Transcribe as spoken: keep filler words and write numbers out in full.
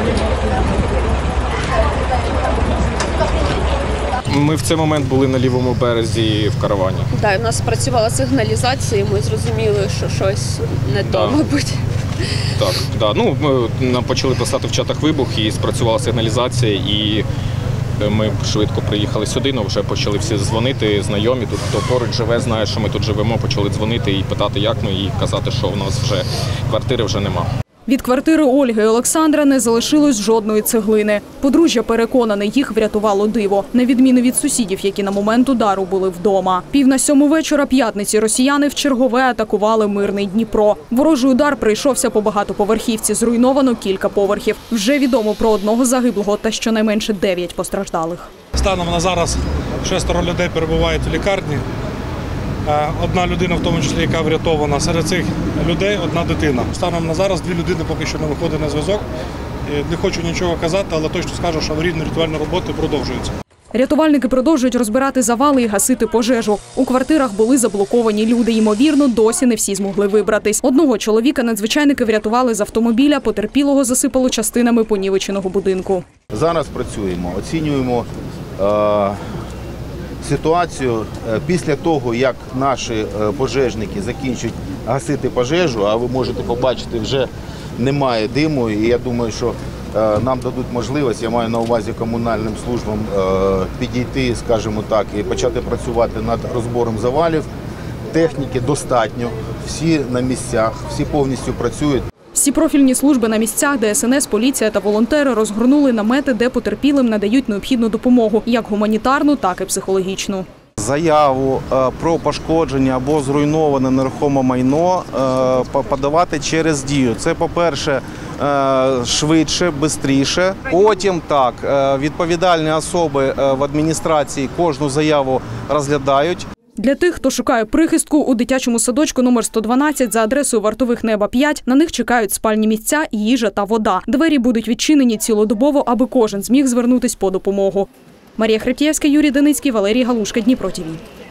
Ми в цей момент були на лівому березі в каравані. Так, у нас працювала сигналізація, і ми зрозуміли, що щось не то, Да. мабуть. Так, да. Ну, ми нам почали писати в чатах вибух і спрацювала сигналізація, і ми швидко приїхали сюди, але вже почали всі дзвонити, знайомі, тут хто поруч живе, знає, що ми тут живемо, почали дзвонити і питати, як ми, і казати, що в нас вже квартири вже нема. Від квартири Ольги і Олександра не залишилось жодної цеглини. Подружжя переконане, їх врятувало диво, на відміну від сусідів, які на момент удару були вдома. Пів на сьому вечора п'ятниці росіяни вчергове атакували мирний Дніпро. Ворожий удар прийшовся по багатоповерхівці, зруйновано кілька поверхів. Вже відомо про одного загиблого та щонайменше дев'ять постраждалих. Станом на зараз шестеро людей перебувають у лікарні. Одна людина, в тому числі, яка врятована. Серед цих людей одна дитина. Станом на зараз дві людини поки що не виходять на зв'язок. Не хочу нічого казати, але точно скажу, що аварійно-рятувальні роботи продовжуються. Рятувальники продовжують розбирати завали і гасити пожежу. У квартирах були заблоковані люди. Ймовірно, досі не всі змогли вибратись. Одного чоловіка надзвичайники врятували з автомобіля, потерпілого засипало частинами понівеченого будинку. Зараз працюємо, оцінюємо е ситуацію після того, як наші пожежники закінчать гасити пожежу, а ви можете побачити, вже немає диму, і я думаю, що нам дадуть можливість, я маю на увазі комунальним службам, підійти, скажімо так, і почати працювати над розбором завалів. Техніки достатньо, всі на місцях, всі повністю працюють. Всі профільні служби на місцях, де Де Ес Ен Ес, поліція та волонтери розгорнули намети, де потерпілим надають необхідну допомогу, як гуманітарну, так і психологічну. Заяву про пошкодження або зруйноване нерухоме майно подавати через Дію. Це, по-перше, швидше, швидше. Потім так, відповідальні особи в адміністрації кожну заяву розглядають. Для тих, хто шукає прихистку, у дитячому садочку номер сто дванадцять за адресою Вартових Неба п'ять на них чекають спальні місця, їжа та вода. Двері будуть відчинені цілодобово, аби кожен зміг звернутися по допомогу. Марія Хребтєвська, Юрій Деницький, Валерій Галушка, Дніпро ТІВІ.